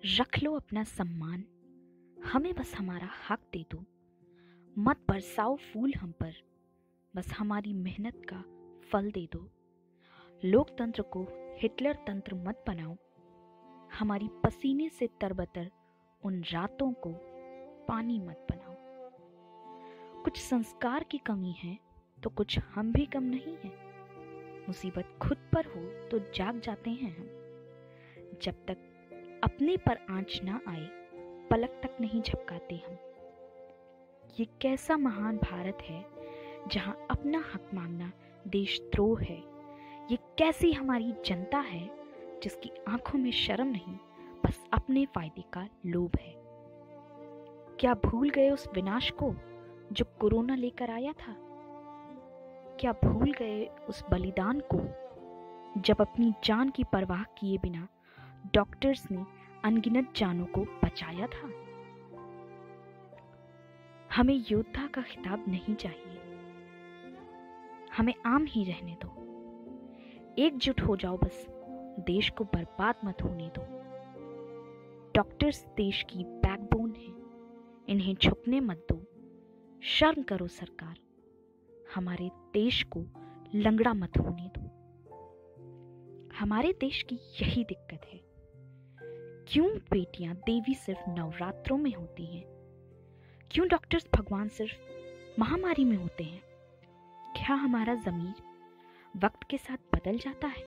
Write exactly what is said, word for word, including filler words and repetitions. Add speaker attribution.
Speaker 1: रख लो अपना सम्मान, हमें बस हमारा हक दे दो। मत बरसाओ फूल हम पर, बस हमारी मेहनत का फल दे दो। लोकतंत्र को हिटलर तंत्र मत बनाओ, हमारी पसीने से तरबतर उन रातों को पानी मत बनाओ। कुछ संस्कार की कमी है तो कुछ हम भी कम नहीं हैं। मुसीबत खुद पर हो तो जाग जाते हैं हम। जब तक अपने पर आंच ना आए पलक तक नहीं झपकाते हम। ये कैसा महान भारत है जहां अपना हक मांगना देशद्रोह है। ये कैसी हमारी जनता है जिसकी आंखों में शर्म नहीं, बस अपने फायदे का लोभ है। क्या भूल गए उस विनाश को जो कोरोना लेकर आया था? क्या भूल गए उस बलिदान को जब अपनी जान की परवाह किए बिना डॉक्टर्स ने अनगिनत जानों को बचाया था? हमें योद्धा का खिताब नहीं चाहिए, हमें आम ही रहने दो। एकजुट हो जाओ, बस देश को बर्बाद मत होने दो। डॉक्टर्स देश की बैकबोन है, इन्हें झुकने मत दो। शर्म करो सरकार, हमारे देश को लंगड़ा मत होने दो। हमारे देश की यही दिक्कत है। क्यों बेटियां देवी सिर्फ नवरात्रों में होती हैं? क्यों डॉक्टर्स भगवान सिर्फ महामारी में होते हैं? क्या हमारा ज़मीर वक्त के साथ बदल जाता है?